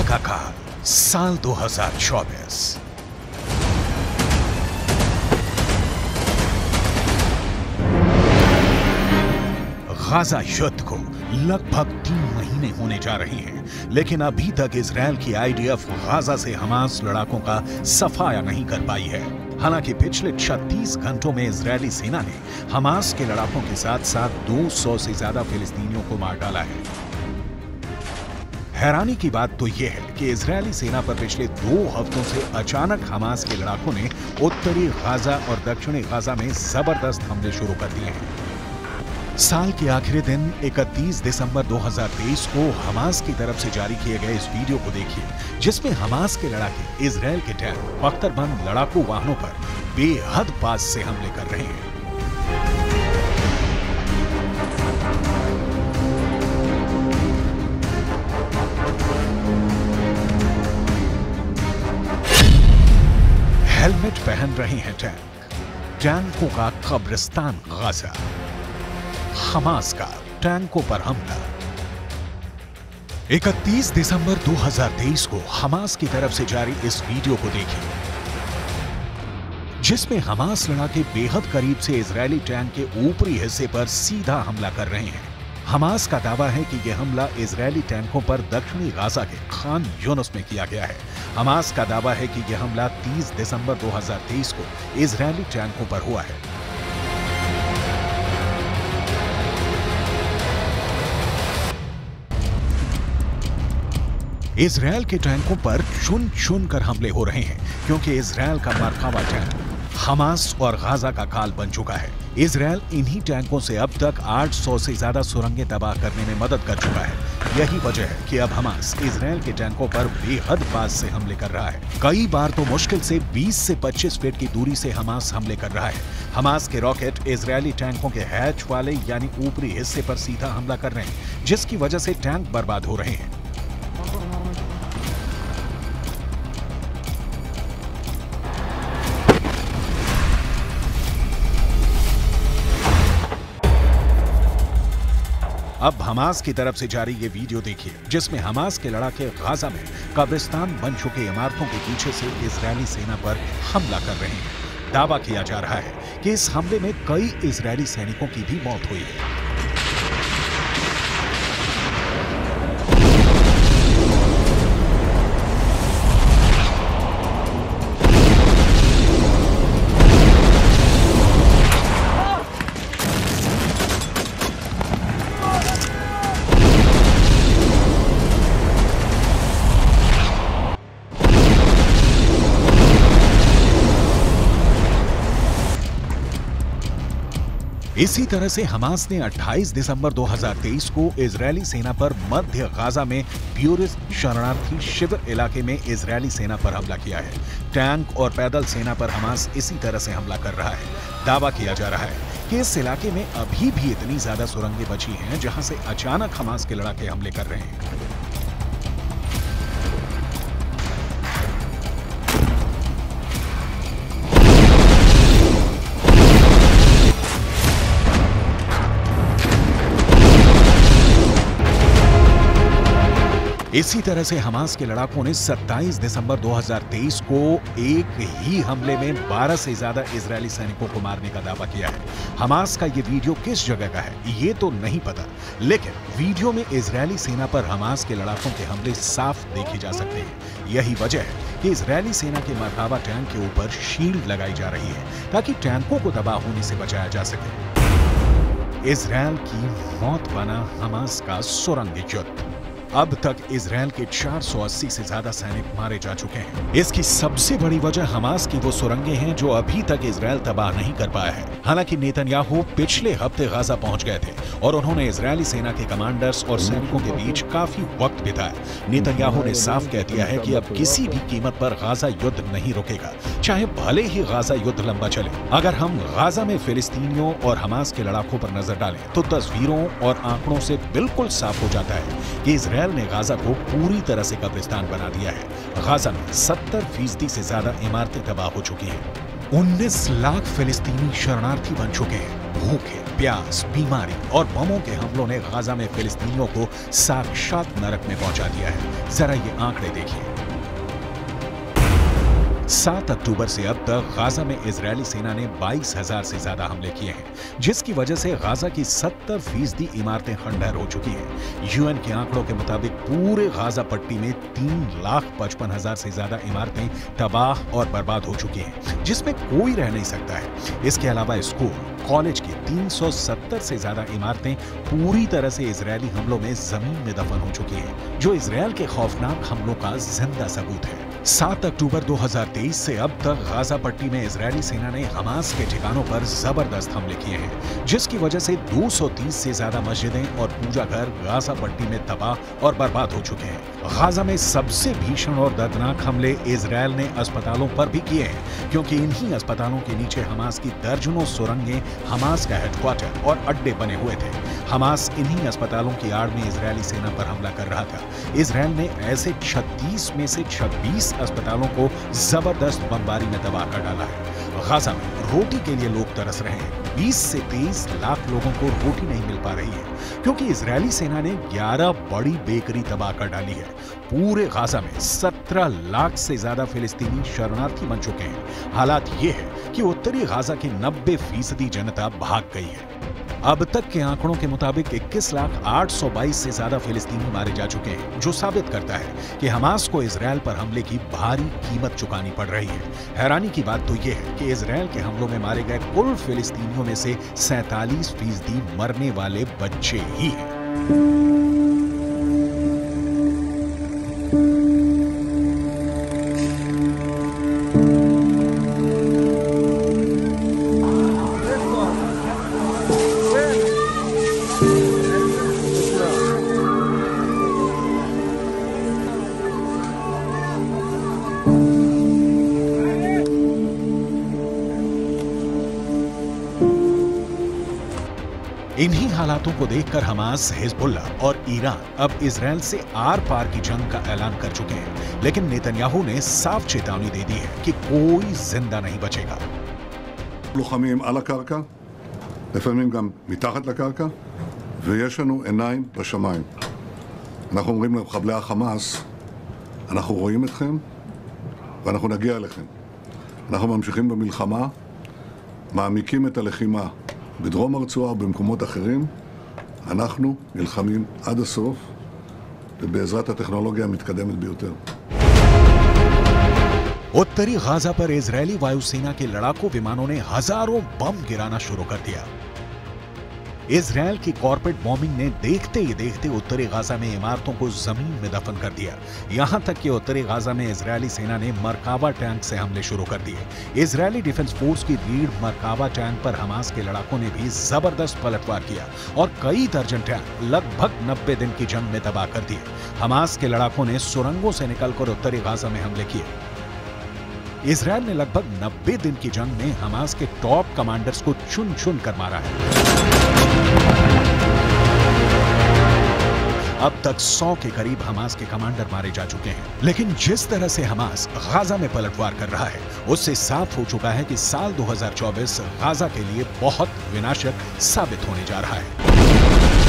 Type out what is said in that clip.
का काल साल 2024। गाजा युद्ध को लगभग 3 महीने होने जा रहे हैं, लेकिन अभी तक इजरायल की आईडीएफ गाजा से हमास लड़ाकों का सफाया नहीं कर पाई है। हालांकि पिछले 36 घंटों में इजरायली सेना ने हमास के लड़ाकों के साथ साथ 200 से ज्यादा फिलिस्तीनियों को मार डाला है। हैरानी की बात तो यह है कि इजरायली सेना पर पिछले 2 हफ्तों से अचानक हमास के लड़ाकों ने उत्तरी गाजा और दक्षिणी गाजा में जबरदस्त हमले शुरू कर दिए हैं। साल के आखिरी दिन 31 दिसंबर 2023 को हमास की तरफ से जारी किए गए इस वीडियो को देखिए, जिसमें हमास के लड़ाके इजरायल के टैंक बख्तरबंद लड़ाकू वाहनों पर बेहद पास से हमले कर रहे हैं। हेलमेट पहन रहे हैं टैंकों का कब्रिस्तान गाजा। हमास का टैंकों पर हमला। 31 दिसंबर 2023 को हमास की तरफ से जारी इस वीडियो को देखिए, जिसमें हमास लड़ाके बेहद करीब से इजरायली टैंक के ऊपरी हिस्से पर सीधा हमला कर रहे हैं। हमास का दावा है कि यह हमला इजरायली टैंकों पर दक्षिणी गाजा के खान यूनुस में किया गया है। हमास का दावा है कि यह हमला 30 दिसंबर 2023 को इजरायली टैंकों पर हुआ है। इजरायल के टैंकों पर चुन कर हमले हो रहे हैं, क्योंकि इजरायल का मरकावा टैंक हमास और गाजा का काल बन चुका है। इजरायल इन्हीं टैंकों से अब तक 800 से ज्यादा सुरंगें तबाह करने में मदद कर चुका है। यही वजह है कि अब हमास इजरायल के टैंकों पर बेहद पास से हमले कर रहा है। कई बार तो मुश्किल से 20 से 25 फीट की दूरी से हमास हमले कर रहा है। हमास के रॉकेट इजरायली टैंकों के हैच वाले यानी ऊपरी हिस्से पर सीधा हमला कर रहे हैं, जिसकी वजह से टैंक बर्बाद हो रहे हैं। अब हमास की तरफ से जारी ये वीडियो देखिए, जिसमें हमास के लड़ाके गाजा में कब्रिस्तान बन चुके इमारतों के पीछे से इजरायली सेना पर हमला कर रहे हैं। दावा किया जा रहा है कि इस हमले में कई इजरायली सैनिकों की भी मौत हुई है। इसी तरह से हमास ने 28 दिसंबर 2023 को इजरायली सेना पर मध्य गाजा में ब्यूरिस शरणार्थी शिविर इलाके में इजरायली सेना पर हमला किया है। टैंक और पैदल सेना पर हमास इसी तरह से हमला कर रहा है। दावा किया जा रहा है कि इस इलाके में अभी भी इतनी ज्यादा सुरंगें बची हैं, जहां से अचानक हमास के लड़ाके हमले कर रहे हैं। इसी तरह से हमास के लड़ाकों ने 27 दिसंबर 2023 को एक ही हमले में 12 से ज्यादा इजरायली सैनिकों को मारने का दावा किया है। हमास का ये वीडियो किस जगह का है ये तो नहीं पता, लेकिन वीडियो में इजरायली सेना पर हमास के लड़ाकों के हमले साफ देखे जा सकते हैं। यही वजह है कि इजरायली सेना के मरकावा टैंक के ऊपर शील्ड लगाई जा रही है, ताकि टैंकों को तबाह होने से बचाया जा सके। इजरायल की मौत बना हमास का सुरंग युद्ध। अब तक इजरायल के 480 से ज्यादा सैनिक मारे जा चुके हैं। इसकी सबसे बड़ी वजह हमास की वो सुरंगें हैं जो अभी तक इजरायल तबाह नहीं कर पाया है। हालांकि नेतन्याहू पिछले हफ्ते गाजा पहुंच गए थे और उन्होंने इजरायली सेना के कमांडर्स और सैनिकों के बीच काफी वक्त बिताया। नेतन्याहू ने साफ कह दिया है कि अब किसी भी कीमत पर गाजा युद्ध नहीं रुकेगा, चाहे भले ही गाजा युद्ध लंबा चले। अगर हम गाजा में फिलिस्तीनियों और हमास के लड़ाकों पर नजर डालें तो तस्वीरों और आंकड़ों से बिल्कुल साफ हो जाता है कि इजरायल ने गाजा को पूरी तरह से कब्रिस्तान बना दिया है। गाजा में 70% से ज्यादा इमारतें तबाह हो चुकी हैं। 19 लाख फिलिस्तीनी शरणार्थी बन चुके हैं। भूखे, प्यास, बीमारी और बमों के हमलों ने गाजा में फिलिस्तीनियों को साक्षात नरक में पहुंचा दिया है। जरा ये आंकड़े देखिए। 7 अक्टूबर से अब तक गाजा में इजरायली सेना ने 22,000 से ज्यादा हमले किए हैं, जिसकी वजह से गाजा की 70% इमारतें खंडहर हो चुकी हैं। यूएन के आंकड़ों के मुताबिक पूरे गाजा पट्टी में 3,55,000 से ज्यादा इमारतें तबाह और बर्बाद हो चुकी हैं, जिसमें कोई रह नहीं सकता है। इसके अलावा स्कूल, कॉलेज की 370 से ज्यादा इमारतें पूरी तरह से इजरायली हमलों में जमीन में दफन हो चुकी हैं, जो इजरायल के खौफनाक हमलों का जिंदा सबूत है। 7 अक्टूबर 2023 से अब तक गाजा पट्टी में इजरायली सेना ने हमास के ठिकानों पर जबरदस्त हमले किए हैं, जिसकी वजह से 230 से ज्यादा मस्जिदें और पूजा घर गाजा पट्टी में तबाह और बर्बाद हो चुके हैं। गाजा में सबसे भीषण और दर्दनाक हमले इजरायल ने अस्पतालों पर भी किए हैं, क्योंकि इन्हीं अस्पतालों के नीचे हमास की दर्जनों सुरंगें हमास का हेडक्वार्टर और अड्डे बने हुए थे। हमास इन्हीं अस्पतालों की आड़ में इजरायली सेना पर हमला कर रहा था। इजरायल ने ऐसे 36 में से 26 अस्पतालों को जबरदस्त बमबारी में तबाह कर डाला है। गाजा में रोटी के लिए लोग तरस रहे हैं। 20 से 23 लाख लोगों को रोटी नहीं मिल पा रही है, क्योंकि इजरायली सेना ने 11 बड़ी बेकरी तबाह कर डाली है। पूरे गाजा में 17 लाख से ज्यादा फिलिस्तीनी शरणार्थी बन चुके हैं। हालात ये है कि उत्तरी गाजा की 90% जनता भाग गई है। अब तक के आंकड़ों के मुताबिक 21,822 से ज्यादा फिलिस्तीनी मारे जा चुके हैं, जो साबित करता है कि हमास को इजरायल पर हमले की भारी कीमत चुकानी पड़ रही है। हैरानी की बात तो यह है कि इजरायल के हमलों में मारे गए कुल फिलिस्तीनियों में से 47% मरने वाले बच्चे ही हैं। इन्हीं हालातों को देखकर हमास, हिजबुल्लाह और ईरान अब इजरायल से आर पार की जंग का ऐलान कर चुके हैं, लेकिन नेतन्याहू ने साफ चेतावनी दे दी है कि कोई जिंदा नहीं बचेगा। לוחמים על הקרקע, לפעמים גם מתחת לקרקע, ויש לנו עיניים בשמיים. אנחנו אומרים למחבלי החמאס, אנחנו רואים אתכם ואנחנו נגיע אליכם. אנחנו ממשיכים במלחמה, מעמיקים את הלחימה בדרום הרצועה ובמקומות אחרים. אנחנו נלחמים עד הסוף, ובעזרת הטכנולוגיה המתקדמת ביותר. उत्तरी गाजा पर इजरायली वायुसेना के लड़ाकू विमानों ने हजारों बम गिराना शुरू कर दिया। इजरायल की कॉर्पोरेट बॉम्बिंग ने देखते ही देखते उत्तरी गाजा में इमारतों को जमीन में दफन कर दिया। यहां तक कि उत्तरी गाजा में इजरायली सेना ने मरकावा टैंक से हमले शुरू कर दिए। इजरायली डिफेंस फोर्स की रीढ़ मरकावा टैंक पर हमास के लड़ाकों ने भी जबरदस्त पलटवार किया और कई दर्जन टैंक लगभग 90 दिन की जंग में तबाह कर दिए। हमास के लड़ाकों ने सुरंगों से निकलकर उत्तरी गाजा में हमले किए। इजरायल ने लगभग 90 दिन की जंग में हमास के टॉप कमांडर्स को चुन चुन कर मारा है। अब तक 100 के करीब हमास के कमांडर मारे जा चुके हैं। लेकिन जिस तरह से हमास गाजा में पलटवार कर रहा है, उससे साफ हो चुका है कि साल 2024 गाजा के लिए बहुत विनाशक साबित होने जा रहा है।